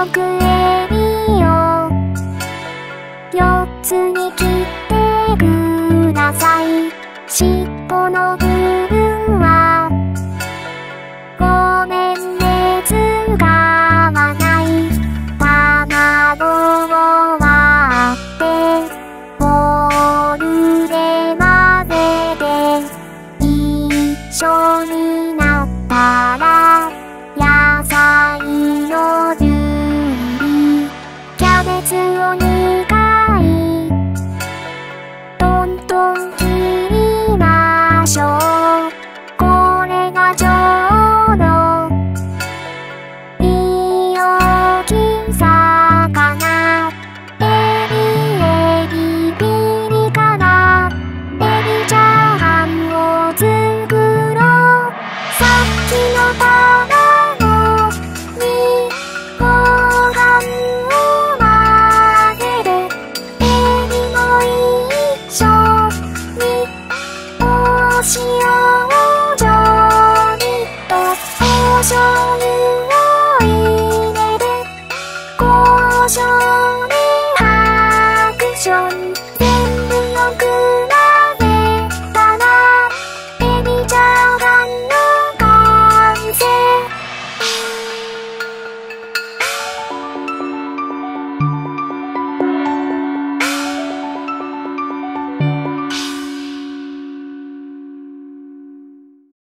くエビを4つに切ってください。尻尾の部分はごめんね使わない。卵を割ってボウルで混ぜて一緒になったら野菜の準備。キャベツを2回トントン切りましょう。これがちょうどいい大きさかな。エビピリ辛エビチャーハンを作ろう。さっきの